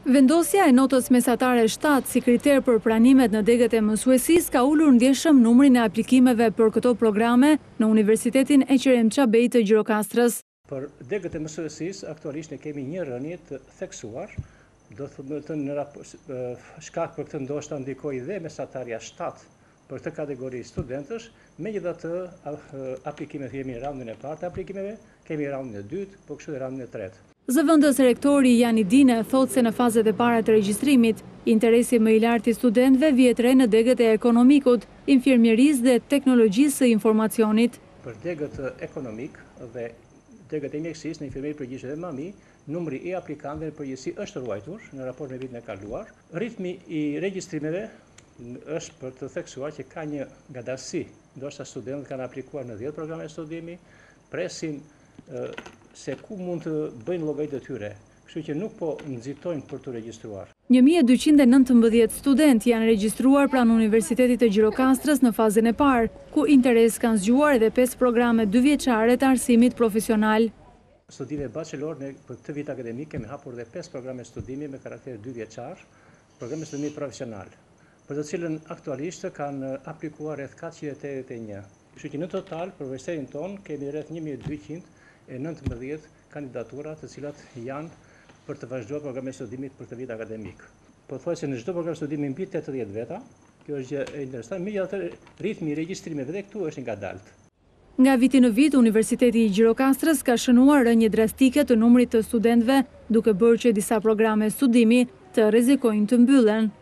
Vendosja e notës mesatare 7 si kriter për pranimet në degët e mësuesis ka ullur ndjeshëm numrin e aplikimeve për këto programe në Universitetin Eqerem Çabej të Gjirokastrës. Për degët e mësuesis, aktualisht ne kemi një rënje të theksuar, do të në shkak për këtë ndoshta ndikoi dhe mesatarja 7 për këtë kategori studentësh, megjithatë aplikimet kemi raundin e parë të aplikimeve, kemi raundin e dytë, po kështu e raundin e tretë. Zëvendës rektori Jani Dine thot se në fazet e para të regjistrimit, interesi më i lartë i studentëve vjet re në degët e ekonomikut, infirmierisë dhe teknologjisë së informacionit. Për degët ekonomik dhe degët e mjekësisë në infirmieri përgjithshëm dhe mami, numri i aplikantëve në përgjithësi është ruajtur në raport me vitin e kaluar. Ritmi i regjistrimeve është për të theksuar që ka një ngadalësi, ndoshta studentët kanë aplikuar në 10 programe studimi, presin se ku mund të bëjnë llogaritë e tyre, kështu që nuk po nxitojnë për të regjistruar. 1219 studentë janë regjistruar pranë Universitetit të Gjirokastrës në fazën e parë, ku interes kanë zgjuar edhe 5 programe 2 vjeçare të arsimit profesional. Studime bachelor në këtë vit akademik kemi hapur dhe 5 programe studimi me karakter 2 vjeçar, programe studimi profesional, për të cilën aktualisht kanë aplikuar rreth 481. Kështu që në total për universitetin ton kemi rreth 1219 kandidatura të cilat janë për të vazhduar programin e studimit për këtë vit akademik. Pothuajse në çdo program studimi mbi 80 veta, kjo është gjë e interesante, megjithatë ritmi i regjistrimeve dhe këtu është ngadalt. Nga viti në vit, Universiteti i Gjirokastrës ka shënuar rënje drastike të numrit të studentëve, duke bërë që disa programe studimi të rrezikojnë të mbyllen.